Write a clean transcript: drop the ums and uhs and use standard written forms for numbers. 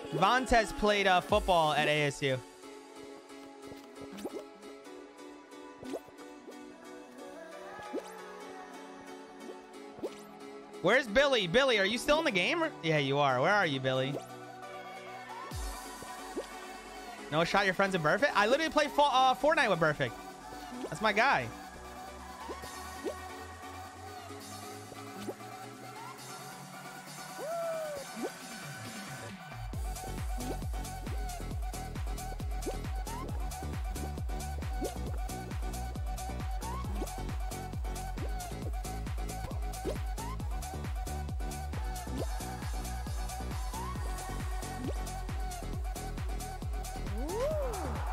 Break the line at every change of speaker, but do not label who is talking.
Vontaze played football at ASU. Where's Billy? Billy, are you still in the game? Yeah, you are. Where are you, Billy? No shot your friends in Burfict? I literally play Fortnite with Burfict. That's my guy.